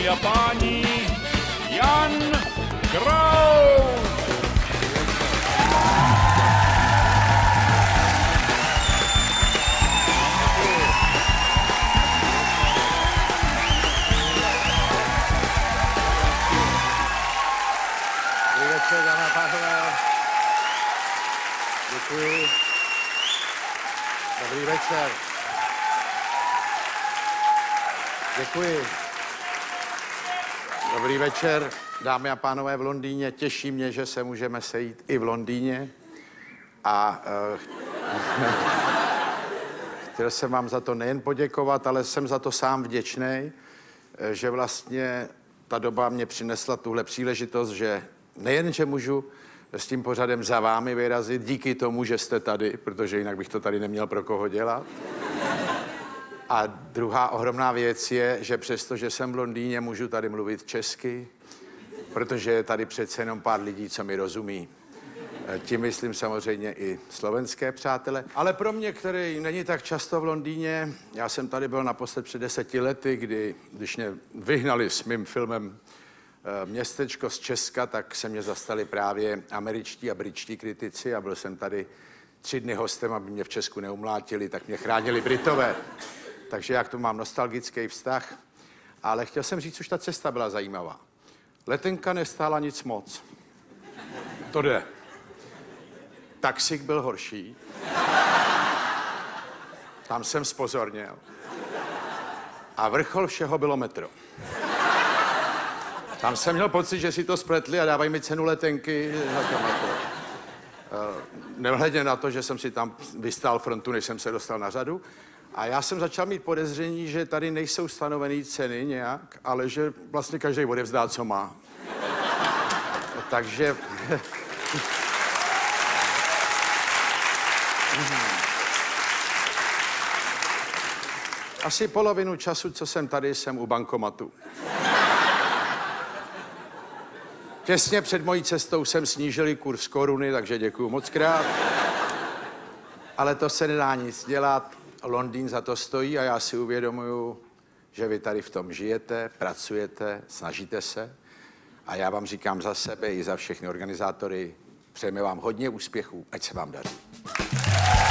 Dámy a páni, Jan Kraus! Dobrý večer, dámy a pánové. Děkuji. Dobrý večer. Děkuji. Dobrý večer, dámy a pánové v Londýně. Těší mě, že se můžeme sejít i v Londýně. A chtěl jsem vám za to nejen poděkovat, ale jsem za to sám vděčný, že vlastně ta doba mě přinesla tuhle příležitost, že nejen, že můžu s tím pořadem za vámi vyrazit, díky tomu, že jste tady, protože jinak bych to tady neměl pro koho dělat. A druhá ohromná věc je, že přesto, že jsem v Londýně, můžu tady mluvit česky, protože je tady přece jenom pár lidí, co mi rozumí. Tím myslím samozřejmě i slovenské přátele. Ale pro mě, který není tak často v Londýně, já jsem tady byl naposled před 10 lety, když mě vyhnali s mým filmem Městečko z Česka, tak se mě zastali právě američtí a britští kritici a byl jsem tady 3 dny hostem, aby mě v Česku neumlátili, tak mě chránili Britové. Takže já k tomu mám nostalgický vztah. Ale chtěl jsem říct, už ta cesta byla zajímavá. Letenka nestála nic moc. To jde. Taxík byl horší. Tam jsem zpozorněl. A vrchol všeho bylo metro. Tam jsem měl pocit, že si to spletli a dávají mi cenu letenky za to metro. Nehledě na to, že jsem si tam vystál frontu, než jsem se dostal na řadu. A já jsem začal mít podezření, že tady nejsou stanovené ceny nějak, ale že vlastně každý odevzdá, co má. Takže... Asi polovinu času, co jsem tady, jsem u bankomatu. Těsně před mojí cestou jsem snížili kurz koruny, takže děkuju moc krát. Ale to se nedá nic dělat. Londýn za to stojí a já si uvědomuju, že vy tady v tom žijete, pracujete, snažíte se. A já vám říkám za sebe i za všechny organizátory, přejeme vám hodně úspěchů, ať se vám daří.